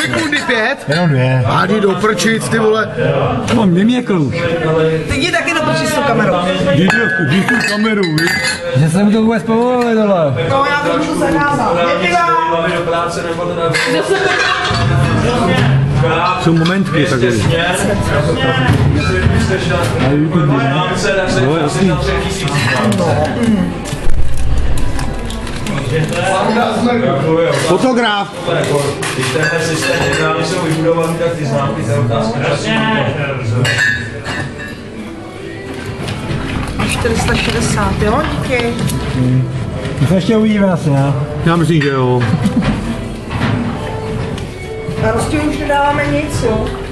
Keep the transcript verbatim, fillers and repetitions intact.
sekundy, pět? Jenom dvě. Hádi do prčic, ty vole. Mám dvě měkl už. Ty jdi taky do prčic s tou kamerou. Jdi tu kameru, víš? Že jsem to vůbec povolil dole. No já to můžu zahrávat. Jsou momentky takové. No, jasný. Fotograf. Když tenhle systém jednání jsou vybudovaný, tak ty známky, to je otázka. čtyři sta šedesát, jo? Díky. Hmm. My se ještě uvidíme asi, ne? Já myslím, že jo. Na rozdíl už nedáváme nic, jo?